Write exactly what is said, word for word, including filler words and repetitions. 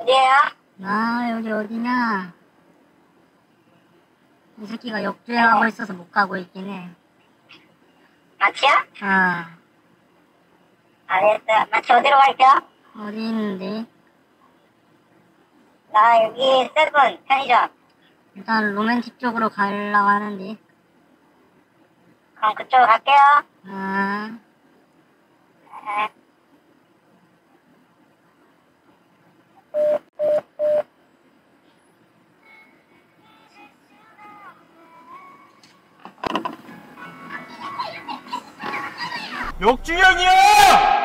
어디에요? 나 여기 어디냐? 이 새끼가 역주행하고 있어서 못 가고 있긴 해. 마치야? 아, 알겠어. 마치 어디로 갈게요? 어디 있는데? 나 여기 세븐 편의점. 일단 로맨틱 쪽으로 가려고 하는데. 그럼 그쪽으로 갈게요. 아, 네. 역주행이야!